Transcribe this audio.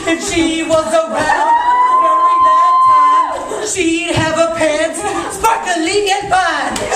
If she was around during that time, she'd have her pants sparkly and fine.